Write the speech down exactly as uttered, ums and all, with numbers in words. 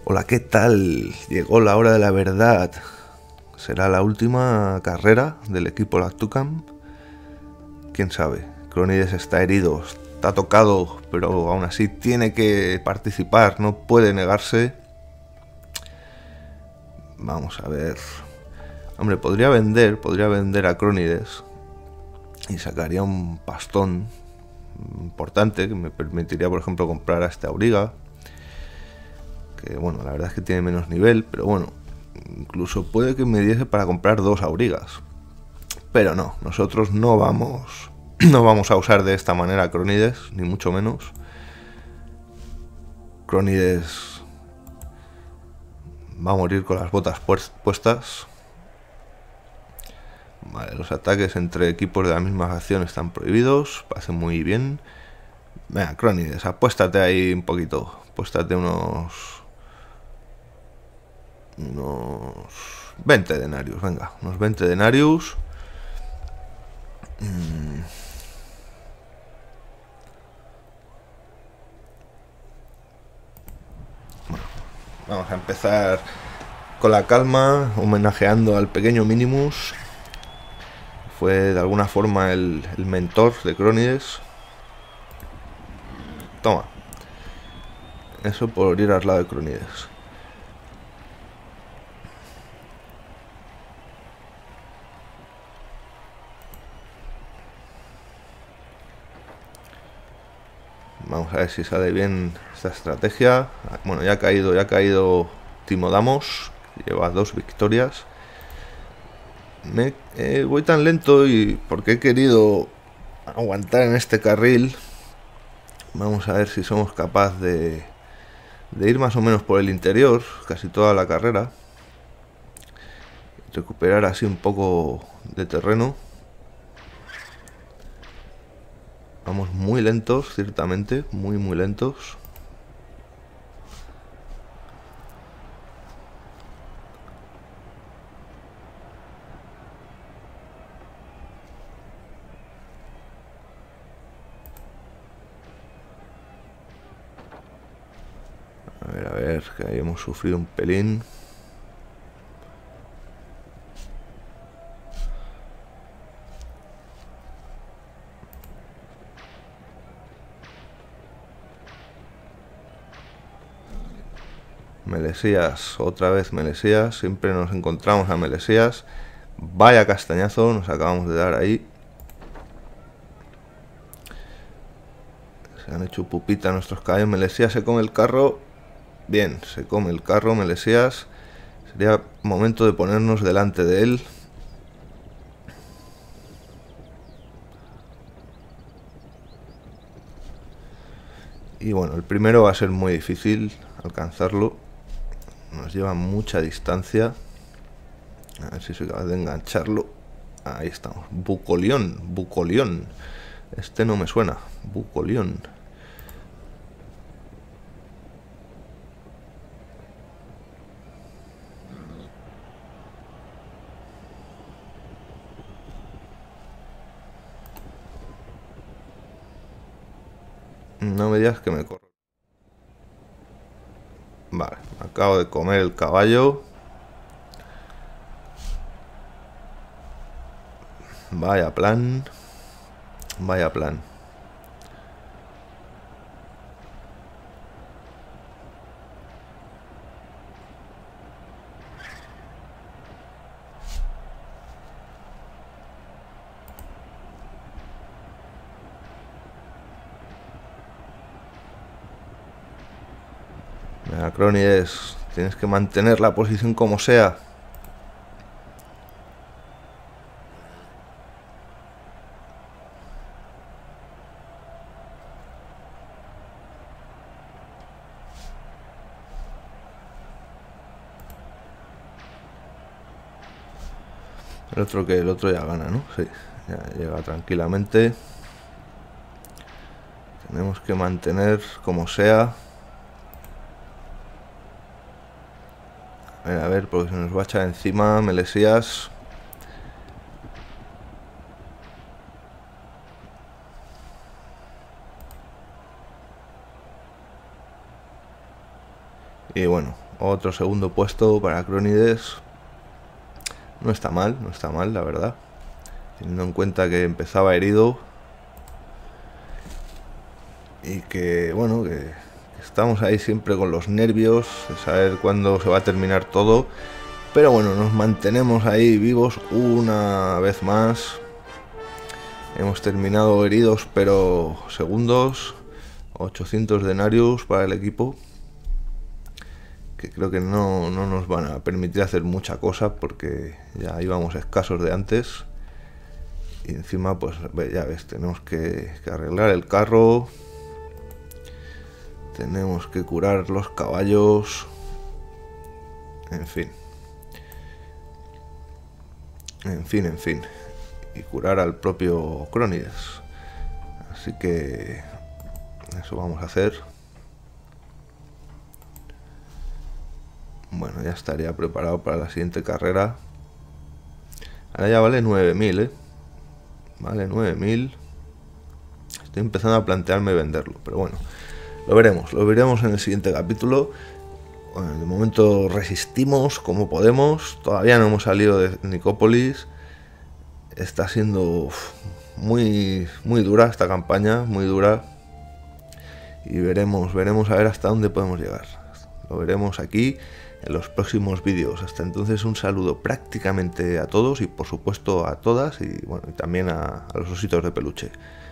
Hola, ¿qué tal? Llegó la hora de la verdad. ¿Será la última carrera del equipo Lactucam? ¿Quién sabe? Cronides está herido, está tocado, pero aún así tiene que participar, no puede negarse. Vamos a ver. Hombre, podría vender, podría vender a Cronides y sacaría un pastón importante que me permitiría, por ejemplo, comprar a este Auriga. Que bueno, la verdad es que tiene menos nivel, pero bueno, incluso puede que me diese para comprar dos Aurigas. Pero no, nosotros no vamos no vamos a usar de esta manera a Cronides, ni mucho menos. Cronides va a morir con las botas puestas. Vale, los ataques entre equipos de la misma facción están prohibidos, parece muy bien. Venga, Cronides, apuéstate ahí un poquito, apuéstate unos unos veinte denarios, venga, unos veinte denarios. Mm. Bueno, vamos a empezar con la calma, homenajeando al pequeño Minimus. Fue de alguna forma el, el mentor de Cronides. Toma. Eso por ir al lado de Cronides. Vamos a ver si sale bien esta estrategia. Bueno, ya ha caído, ya ha caído Timo Damos. Lleva dos victorias. Me eh, voy tan lento y porque he querido aguantar en este carril. Vamos a ver si somos capaces de, de ir más o menos por el interior, casi toda la carrera. Recuperar así un poco de terreno. Vamos muy lentos, ciertamente, muy muy lentos. A ver, a ver, que ahí hemos sufrido un pelín. Melesías, otra vez Melesías, siempre nos encontramos a Melesías. Vaya castañazo nos acabamos de dar ahí. Se han hecho pupita nuestros caballos. Melesías se come el carro. Bien, se come el carro Melesías. Sería momento de ponernos delante de él. Y bueno, el primero va a ser muy difícil alcanzarlo. Nos lleva mucha distancia. A ver si soy capaz de engancharlo. Ahí estamos. Bucolión, Bucolión. Este no me suena. Bucolión. No me digas que me corro. Vale, acabo de comer el caballo. Vaya plan. Vaya plan. Venga, Cronides, tienes que mantener la posición como sea. El otro que el otro ya gana, ¿no? Sí, ya llega tranquilamente. Tenemos que mantener como sea. A ver, a ver, porque se nos va a echar encima Melesías. Y bueno, otro segundo puesto para Acrónides. No está mal, no está mal, la verdad. Teniendo en cuenta que empezaba herido. Y que, bueno, que, que estamos ahí siempre con los nervios de saber cuándo se va a terminar todo. Pero bueno, nos mantenemos ahí vivos una vez más. Hemos terminado heridos, pero segundos. ochocientos denarios para el equipo. Que creo que no, no nos van a permitir hacer mucha cosa porque ya íbamos escasos de antes. Y encima, pues ya ves, tenemos que, que arreglar el carro. Tenemos que curar los caballos. En fin. En fin, en fin. Y curar al propio Crónides. Así que eso vamos a hacer. Bueno, ya estaría preparado para la siguiente carrera. Ahora ya vale nueve mil, ¿eh? Vale nueve mil. Estoy empezando a plantearme venderlo, pero bueno, lo veremos, lo veremos en el siguiente capítulo. Bueno, de momento resistimos como podemos. Todavía no hemos salido de Nicópolis. Está siendo uf, muy, muy dura esta campaña, muy dura. Y veremos, veremos a ver hasta dónde podemos llegar. Lo veremos aquí en los próximos vídeos. Hasta entonces, un saludo prácticamente a todos y por supuesto a todas y bueno, y también a, a los ositos de peluche.